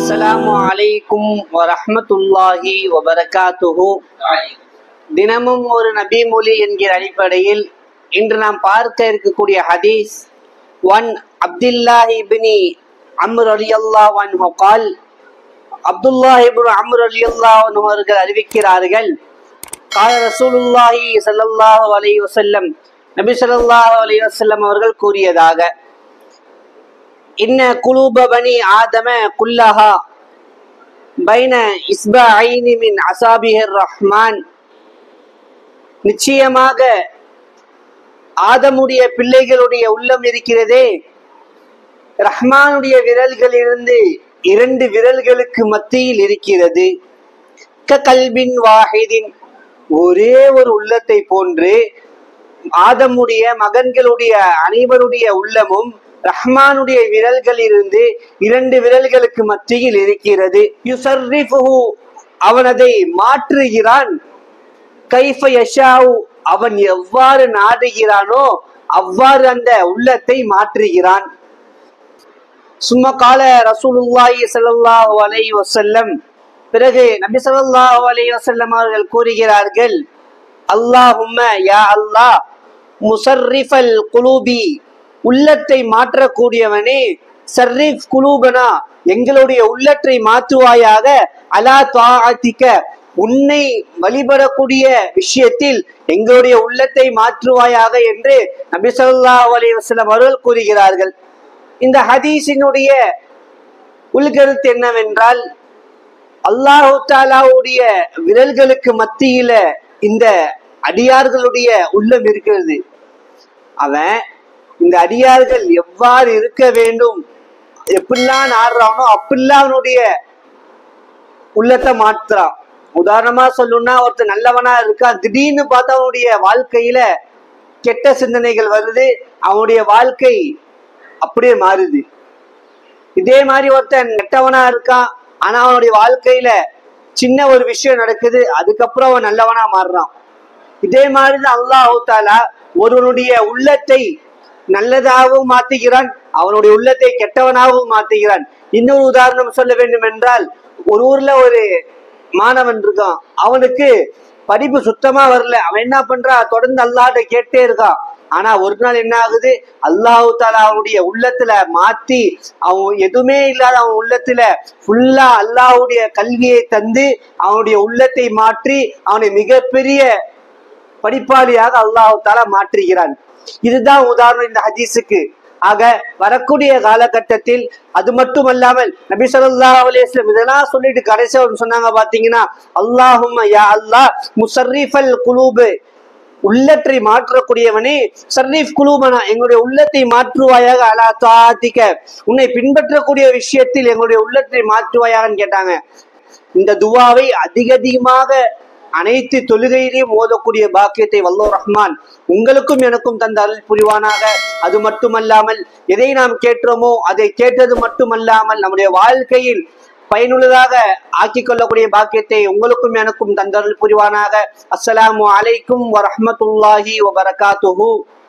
அஸ்ஸலாமு அலைக்கும் வரஹ்மத்துல்லாஹி வபரகாத்துஹு. தினமும் ஒரு நபி மொழி என்கிற அடிப்படையில் இன்று நாம் பார்க்க இருக்கக்கூடிய ஹதீஸ் ஒன் அப்துல்லாஹ் இப்னி அம்ர் ரலியல்லாஹு அன்ஹு قال அப்துல்லாஹ் இப்னு அம்ர் ரலியல்லாஹு அன்ஹு அவர்கள் அறிவிக்கிறார்கள், قال ரசூலுல்லாஹி ஸல்லல்லாஹு அலைஹி வஸல்லம், நபி ஸல்லல்லாஹு அலைஹி வஸல்லம் அவர்கள் கூறியதாக, இன்ன குலூப பனி ஆதம குல்லஹா பைன இஸ்பஐனி மின் அஸாபிஹிர் ரஹ்மான், நிச்சயமாக ஆதமுடைய பிள்ளைகளுடைய உள்ளம் இருக்கிறதே ரஹ்மானுடைய விரல்களிலிருந்து இரண்டு விரல்களுக்கு மத்தியில் இருக்கிறது. கல்பின் வாஹிதின், ஒரே ஒரு உள்ளத்தை போன்று ஆதமுடைய மகன்களுடைய அனைவருடைய உள்ளமும் ரஹ்மானுடைய விரல்களிலிருந்து இரண்டு விரல்களுக்கு மத்தியில் இருக்கிறது. யுஸர்ரிஃபுஹு, அவன் அதை மாற்றுகிறான். கைஃப யஷாஉ, அவன் எவ்வாறு நாடுகிறானோ அவ்வாறு அந்த உள்ளத்தை மாற்றுகிறான். சும்மா கால ரசூலுல்லாஹி ஸல்லல்லாஹு அலைஹி வஸல்லம், பிறகு நபி ஸல்லல்லாஹு அலைஹி வஸல்லம் அவர்கள் கூறுகிறார்கள், அல்லாஹும்ம யா அல்லாஹ் முஸர்ரிஃபல் குலூபி, உள்ளத்தை மாற்றக்கூடியவனே, சர்ரிஃப் குலூபனா, எங்களுடைய உள்ளத்தை மாற்றுவாயாக, அலா தாஅத்திக, உன்னை வழிபடக்கூடிய விஷயத்தில் எங்களுடைய உள்ளத்தை மாற்றுவாயாக என்று நபி ஸல்லல்லாஹு அலைஹி வஸல்லம் அவர்கள் கூறுகிறார்கள். இந்த ஹதீஸினுடைய உள்கருத்து என்னவென்றால், அல்லாஹு தஆலாவுடைய விரல்களுக்கு மத்தியில இந்த அடியார்களுடைய உள்ளம் இருக்கிறது. அவன் இந்த அடியார்கள் எவ்வாறு இருக்க வேண்டும், எப்படிலாம் ஆடுறானோ அப்படிலாம் அவனுடைய உள்ளத்தை மாற்றுறான். உதாரணமா சொல்லணும்னா, ஒருத்தர் நல்லவனா இருக்கான், திடீர்னு பார்த்தா அவனுடைய வாழ்க்கையில கெட்ட சிந்தனைகள் வருது, அவனுடைய வாழ்க்கை அப்படியே மாறுது. இதே மாதிரி ஒருத்தன் கெட்டவனா இருக்கான், ஆனா அவனுடைய வாழ்க்கையில சின்ன ஒரு விஷயம் நடக்குது, அதுக்கப்புறம் அவன் நல்லவனா மாறுறான். இதே மாதிரிதான் அல்லாஹ் தஆலா ஒருவனுடைய உள்ளத்தை நல்லதாகவும் மாற்றுகிறான், அவனுடைய உள்ளத்தை கெட்டவனாகவும் மாற்றுகிறான். இன்னொரு உதாரணம் சொல்ல வேண்டும் என்றால், ஒரு ஊர்ல ஒரு மாணவன் இருக்கான், அவனுக்கு படிப்பு சுத்தமா வரல. அவன் என்ன பண்றான், தொடர்ந்து அல்லாஹ்ட்ட கேட்டே இருக்கான். ஆனா ஒரு நாள் என்ன ஆகுது, அல்லாஹ் தஆலா அவனுடைய உள்ளத்துல மாத்தி, அவன் எதுவுமே இல்லாத அவன் உள்ளத்துல ஃபுல்லா அல்லாஹ்வுடைய கல்வியை தந்து அவனுடைய உள்ளத்தை மாற்றி அவனை மிகப்பெரிய படிப்பாளியாக அல்லாஹ் தஆலா மாற்றுகிறான். இதுதான் உதாரணம் இந்த ஹதீஸுக்கு. ஆக வரக்கூடிய காலகட்டத்தில் அது மட்டுமல்லாமல் நபி ஸல்லல்லாஹு அலைஹி வஸல்லம் இதெல்லாம் சொல்லிட்டு கடைசியா சொன்னாங்க பாத்தீங்கன்னா, அல்லாஹும்ம யா அல்லாஹ் முஸர்ரிஃபல் குலூப், உள்ளத்தை மாற்றக்கூடியவனே, சர்ரிஃப் குலூபனா, எங்களுடைய உள்ளத்தை மாற்றுவாயாக, அலா தாஅத்திக, உன்னை பின்பற்றக்கூடிய விஷயத்தில் எங்களுடைய உள்ளத்தை மாற்றுவாயாகன்னு கேட்டாங்க. இந்த துவாவை அதிகமாக அனைத்து தொழுகையிலையும் ஓதக்கூடிய பாக்கியத்தை வல்லோர் ரஹ்மான் உங்களுக்கும் எனக்கும் தந்த அருள் புரிவானாக. அது மட்டுமல்லாமல் எதை நாம் கேட்டோமோ அதை கேட்டது மட்டுமல்லாமல் நம்முடைய வாழ்க்கையில் பயனுள்ளதாக ஆக்கிக் கொள்ளக்கூடிய பாக்கியத்தை உங்களுக்கும் எனக்கும் தந்த அருள் புரிவானாக. அஸ்ஸலாமு அலைக்கும் வரஹ்மத்துல்லாஹி வபரகாத்துஹு.